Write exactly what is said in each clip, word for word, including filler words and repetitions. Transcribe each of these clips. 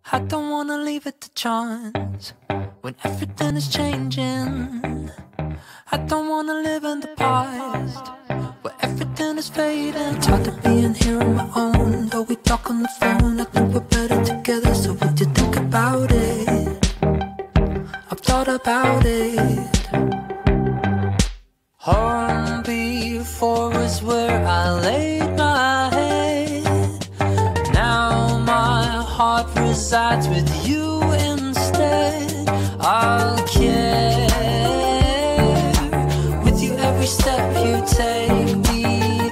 I don't wanna leave it to chance when everything is changing. I don't wanna live in the past where everything is fading. I'm tired of being here on my own. Though we talk on the phone, I think we're better together. So what do you think about it? I've thought about it. Home before was where I laid my head. Now my heart resides with you instead. I'll care with you every step you take. Be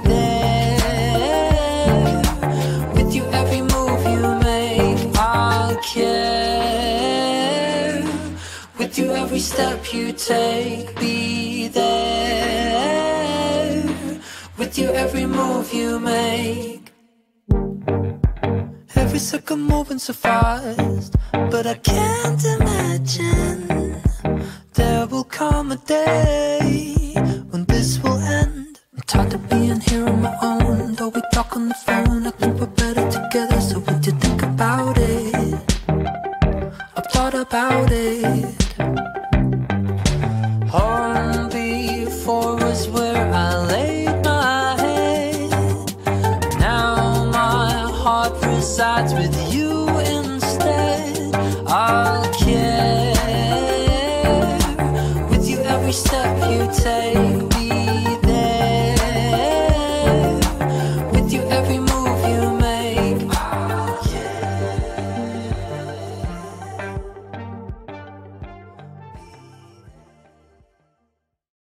there with you every move you make. I'll care with you every step you take. Be there with you every move you make. Every second moving so fast, but I can't imagine there will come a day when this will end. I'm tired of being here on my own. Though we talk on the phone,